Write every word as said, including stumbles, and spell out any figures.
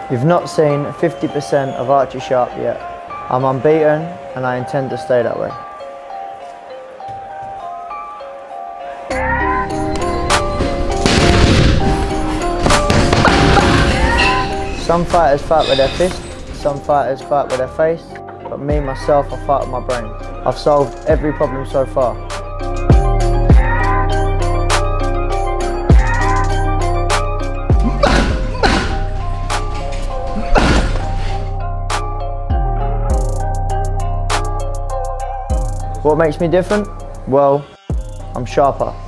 You've not seen fifty percent of Archie Sharp yet. I'm unbeaten and I intend to stay that way. Some fighters fight with their fist, some fighters fight with their face, but me, myself, I fight with my brain. I've solved every problem so far. What makes me different? Well, I'm sharper.